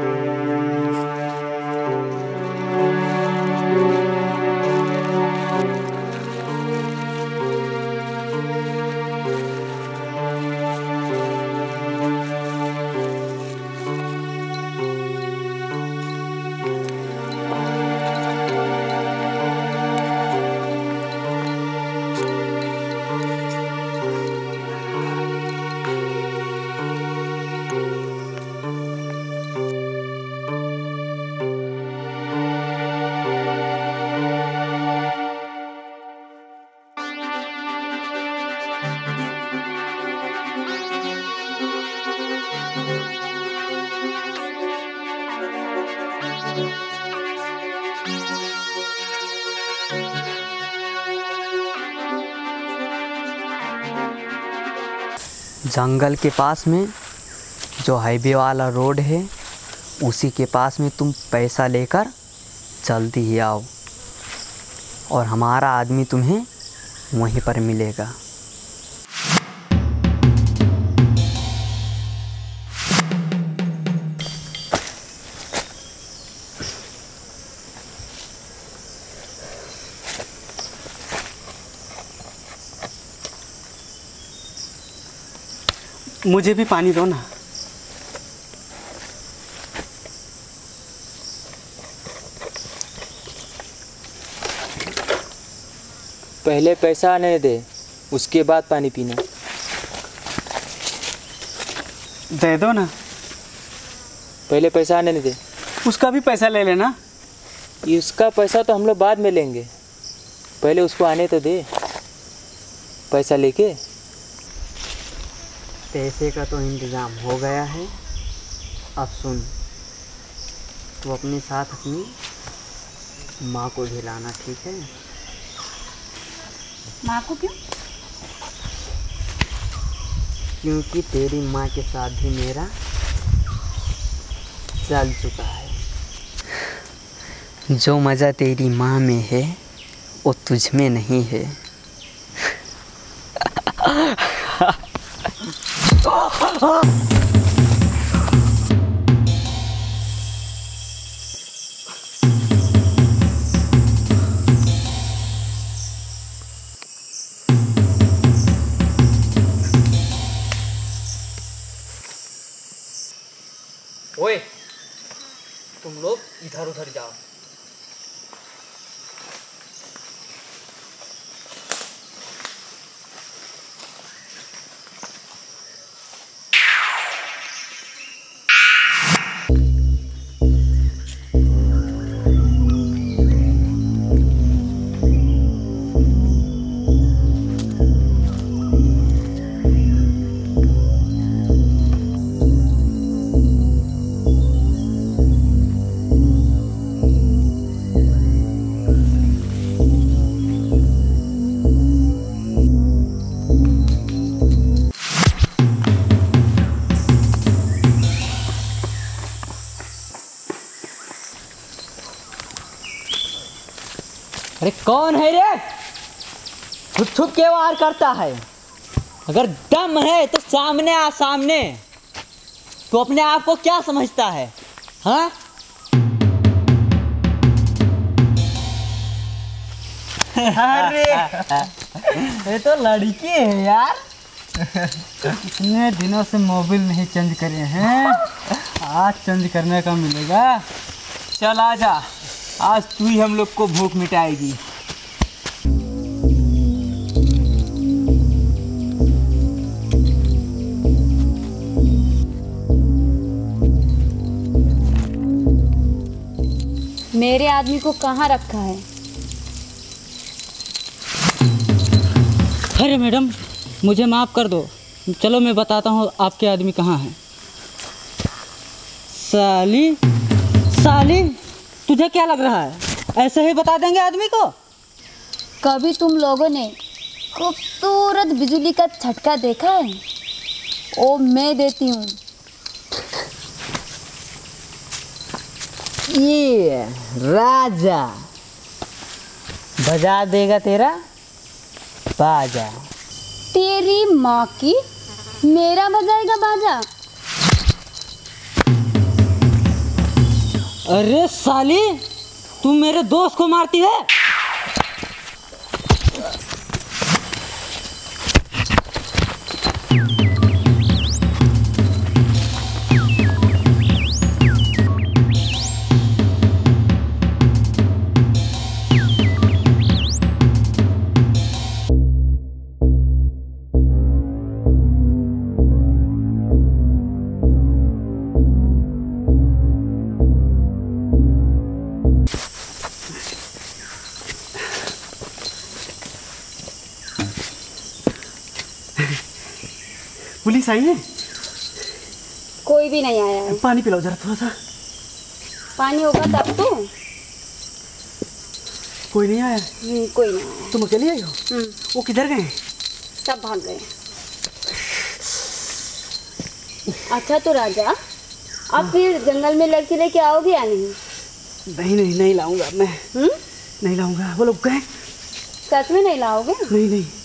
जंगल के पास में जो हाईवे वाला रोड है उसी के पास में तुम पैसा लेकर जल्दी ही आओ और हमारा आदमी तुम्हें वहीं पर मिलेगा। मुझे भी पानी दो ना। पहले पैसा आने दे, उसके बाद पानी पीना। दे दो ना। पहले पैसा आने दे। उसका भी पैसा ले लेना। इसका पैसा तो हम लोग बाद में लेंगे, पहले उसको आने तो दे। पैसा लेके पैसे का तो इंतज़ाम हो गया है। अब सुन, तू अपने साथ अपनी माँ को भी लाना, ठीक है? माँ को क्यों? क्योंकि तेरी माँ के साथ भी मेरा चल चुका है। जो मज़ा तेरी माँ में है वो तुझ में नहीं है। ओए, तुम लोग इधर उधर जाओ। अरे कौन है रे? छुप छुप के वार करता है। अगर दम है तो सामने आ, सामने। तो अपने आप को क्या समझता है? हाँ? अरे ये तो लड़की है यार। इतने दिनों से मोबाइल नहीं चेंज करे हैं, आज चेंज करने का मिलेगा। चल आजा, आज तू ही हम लोग को भूख मिटाएगी। मेरे आदमी को कहाँ रखा है? अरे मैडम, मुझे माफ़ कर दो। चलो मैं बताता हूँ आपके आदमी कहाँ हैं। साली साली, तुझे क्या लग रहा है ऐसे ही बता देंगे आदमी को? कभी तुम लोगों ने खूबसूरत बिजली का झटका देखा है? वो मैं देती हूँ। ये राजा बजा देगा तेरा बाजा। तेरी माँ की मेरा बजाएगा बाजा? अरे साली, तू मेरे दोस्त को मारती है? पुलिस आई है? कोई भी नहीं आया है। पानी पिलाओ जरा थोड़ा सा। पानी होगा तब तो। कोई नहीं आया? कोई नहीं आया। तुम अकेली आई हो? वो किधर गए? सब भाग गए। अच्छा तो राजा, अब फिर जंगल में लड़की लेके आओगे या नहीं? नहीं नहीं नहीं लाऊंगा मैं। नहीं लाऊंगा। वो लोग गए? सच में नहीं लाओगे? नहीं नहीं।